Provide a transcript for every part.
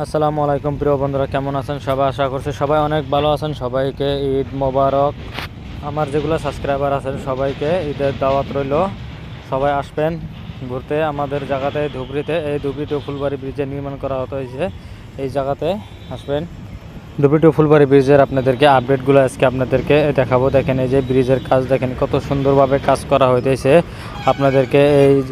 আসসালামু আলাইকুম প্রিয় বন্ধুরা, কেমন আছেন সবাই? আশা করছি সবাই অনেক ভালো আছেন। সবাইকে ঈদ মোবারক। আমার যেগুলো সাবস্ক্রাইবার আছেন সবাইকে ঈদের দাওয়াত রইল। সবাই আসবেন ঘুরতে আমাদের জায়গাতে ধুবড়িতে। এই ধুবড়ি টু ফুলবাড়ি ব্রিজে নির্মাণ করা হয়েছে, এই জায়গাতে আসবেন। ধুবড়ি টু ফুলবাড়ি ব্রিজের আপনাদেরকে আপডেটগুলো আজকে আপনাদেরকে দেখাবো। দেখেন এই যে ব্রিজের কাজ দেখেন কত সুন্দরভাবে কাজ করা হইতেছে। আপনাদেরকে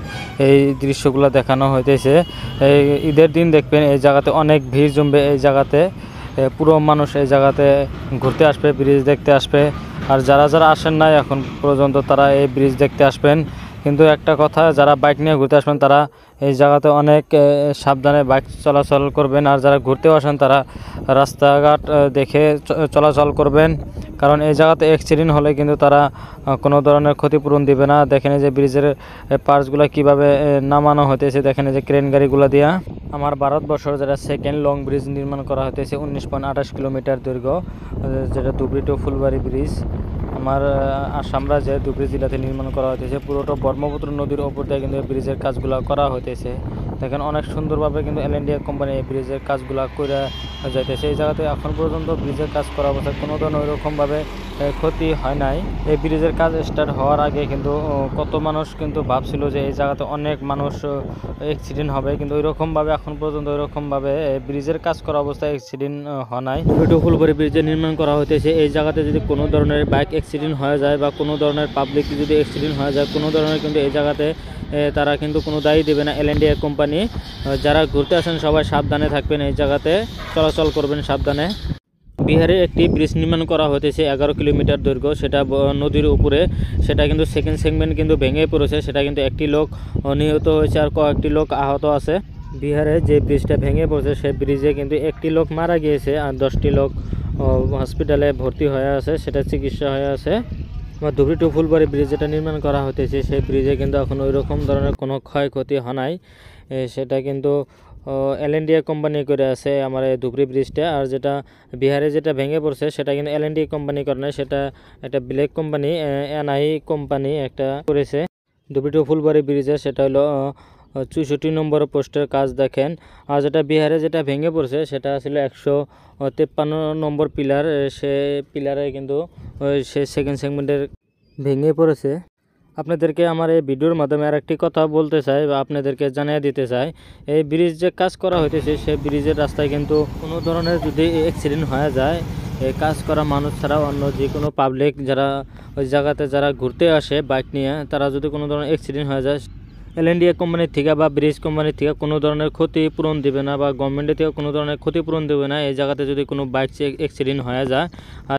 এই দৃশ্যগুলো দেখানো হইতেছে। এই ঈদের দিন দেখবেন এই জায়গাতে অনেক ভিড় জমবে। এই জায়গাতে পুরো মানুষ এই জায়গাতে ঘুরতে আসবে, ব্রিজ দেখতে আসবে। আর যারা যারা আসেন নাই এখন পর্যন্ত তারা এই ব্রিজ দেখতে আসবেন। কিন্তু একটা কথা, যারা বাইক নিয়ে ঘুরতে আসবেন তারা এই জায়গাতে অনেক সাবধানে বাইক চলাচল করবেন। আর যারা ঘুরতেও আসেন তারা রাস্তাঘাট দেখে চলাচল করবেন, কারণ এই জায়গাতে অ্যাক্সিডেন্ট হলে কিন্তু তারা কোনো ধরনের ক্ষতিপূরণ দিবে না। দেখেন যে ব্রিজের পার্টসগুলো কীভাবে নামানো হতেছে, দেখেন যে ক্রেন গাড়িগুলো দিয়া। আমার ভারতবর্ষের যেটা সেকেন্ড লং ব্রিজ নির্মাণ করা হতেছে 19.28 কিলোমিটার দৈর্ঘ্য, যেটা ধুবড়ি টু ফুলবাড়ি ব্রিজ আমার আসাম রাজ্যে ধুবড়ি জেলাতে নির্মাণ করা হতেছে। পুরোটা ব্রহ্মপুত্র নদীর ওপর দিয়ে কিন্তু ব্রিজের কাজগুলো করা হতেছে। দেখেন অনেক সুন্দরভাবে কিন্তু এলএনডিএ কোম্পানি এই ব্রিজের কাজগুলো করে যাইতেছে। এই জায়গাতে এখন পর্যন্ত ব্রিজের কাজ করা অবস্থায় কোনো ধরনের ওইরকমভাবে ক্ষতি হয় নাই। এই ব্রিজের কাজ স্টার্ট হওয়ার আগে কিন্তু কত মানুষ কিন্তু ভাবছিল যে এই জায়গাতে অনেক মানুষ অ্যাক্সিডেন্ট হবে, কিন্তু ওইরকমভাবে এখন পর্যন্ত ওইরকমভাবে ব্রিজের কাজ করা অবস্থায় অ্যাক্সিডেন্ট হয় নাই। ধুবড়ি ফুলবাড়ি ব্রিজে নির্মাণ করা হইতেছে। এই জায়গাতে যদি কোনো ধরনের বাইক অ্যাক্সিডেন্ট হয়ে যায় বা কোনো ধরনের পাবলিক যদি অ্যাক্সিডেন্ট হয়ে যায়, কোনো ধরনের কিন্তু এই জায়গাতে তারা কিন্তু কোনো দায়ী দেবে না এলএনডিএ কোম্পানি। যারা ঘুরতে আসেন সবাই সাবধানে থাকবেন, এই জায়গাতে চলাচল করবেন সাবধানে। বিহারে একটি ব্রিজ নির্মাণ করা হতেছে 11 কিলোমিটার দৈর্ঘ্য, সেটা নদীর উপরে। সেটা কিন্তু সেকেন্ড সেগমেন্ট কিন্তু ভেঙে পড়েছে, সেটা কিন্তু একটি লোক নিহত হয়েছে আর কয়েকটি লোক আহত আছে। বিহারে যে ব্রিজটা ভেঙে পড়েছে সেই ব্রিজে কিন্তু একটি লোক মারা গিয়েছে আর 10টি লোক হসপিটালে ভর্তি হয়ে আছে, সেটা চিকিৎসা হয়ে আছে। বা ধুবড়ি টু ফুলবাড়ি ব্রিজ যেটা নির্মাণ করা হতেছে সেই ব্রিজে কিন্তু এখন ওই রকম ধরনের কোনো ক্ষয়ক্ষতি হয় নাই। সেটা কিন্তু এলএনডিএ কোম্পানি করে আছে আমার এই ধুবড়ি ব্রিজটা। আর যেটা বিহারে যেটা ভেঙে পড়ছে সেটা কিন্তু এলএনডিএ কোম্পানি করে না, সেটা একটা ব্ল্যাক কোম্পানি এনআই কোম্পানি একটা করেছে। ধুবড়ি টু ফুলবাড়ি ব্রিজে সেটা হলো 64 নম্বর পোস্টের কাজ দেখেন। আর যেটা বিহারে যেটা ভেঙে পড়ছে সেটা ছিল 153 নম্বর পিলার। সে পিলারে কিন্তু সে সেকেন্ড সেগমেন্টের ভেঙে পড়েছে। আপনাদেরকে আমার এই ভিডিওর মাধ্যমে আর একটি কথা বলতে চাই বা আপনাদেরকে জানিয়ে দিতে চাই, এই ব্রিজ যে কাজ করা হইতেছে সেই ব্রিজের রাস্তায় কিন্তু কোনো ধরনের যদি অ্যাক্সিডেন্ট হয়ে যায়, এই কাজ করা মানুষ ছাড়া অন্য যে কোনো পাবলিক যারা ওই জায়গাতে যারা ঘুরতে আসে বাইক নিয়ে, তারা যদি কোনো ধরনের অ্যাক্সিডেন্ট হয়ে যায় এলএনডিএ কোম্পানির থেকে বা ব্রিজ কোম্পানির থেকে কোনো ধরনের ক্ষতিপূরণ দেবে না বা গভর্নমেন্টের থেকে কোনো ধরনের ক্ষতিপূরণ দেবে না এই জায়গাতে যদি কোনো বাইক অ্যাক্সিডেন্ট হয়ে যায়।